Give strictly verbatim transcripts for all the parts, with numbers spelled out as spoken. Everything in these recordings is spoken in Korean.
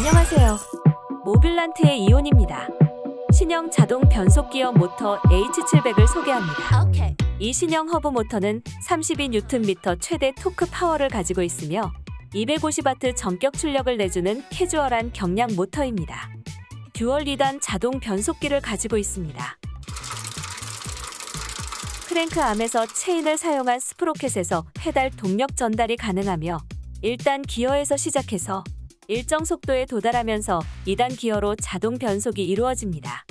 안녕하세요. 모빌란트의 이온입니다. 신형 자동 변속기어 모터 에이치 칠백을 소개합니다. Okay. 이 신형 허브 모터는 삼십이 뉴턴미터 최대 토크 파워를 가지고 있으며 이백오십 와트 전격 출력을 내주는 캐주얼한 경량 모터입니다. 듀얼 이 단 자동 변속기를 가지고 있습니다. 크랭크암에서 체인을 사용한 스프로켓에서 페달 동력 전달이 가능하며 일 단 기어에서 시작해서 일정 속도에 도달하면서 이 단 기어로 자동 변속이 이루어집니다.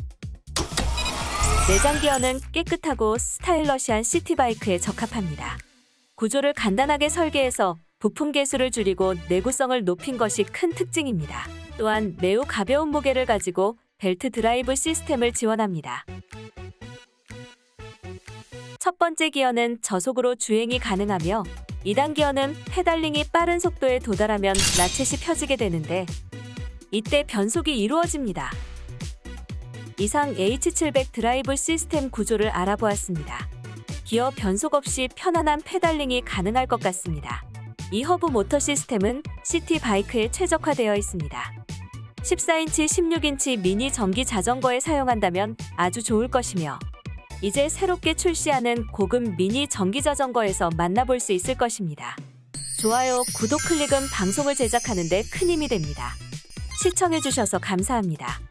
내장 기어는 깨끗하고 스타일러시한 시티바이크에 적합합니다. 구조를 간단하게 설계해서 부품 개수를 줄이고 내구성을 높인 것이 큰 특징입니다. 또한 매우 가벼운 무게를 가지고 벨트 드라이브 시스템을 지원합니다. 첫 번째 기어는 저속으로 주행이 가능하며 이 단 기어는 페달링이 빠른 속도에 도달하면 라쳇이 펴지게 되는데 이때 변속이 이루어집니다. 이상 에이치 칠백 드라이브 시스템 구조를 알아보았습니다. 기어 변속 없이 편안한 페달링이 가능할 것 같습니다. 이 허브 모터 시스템은 시티 바이크에 최적화되어 있습니다. 십사 인치, 십육 인치 미니 전기 자전거에 사용한다면 아주 좋을 것이며 이제 새롭게 출시하는 고급 미니 전기 자전거에서 만나볼 수 있을 것입니다. 좋아요, 구독 클릭은 방송을 제작하는 데 큰 힘이 됩니다. 시청해주셔서 감사합니다.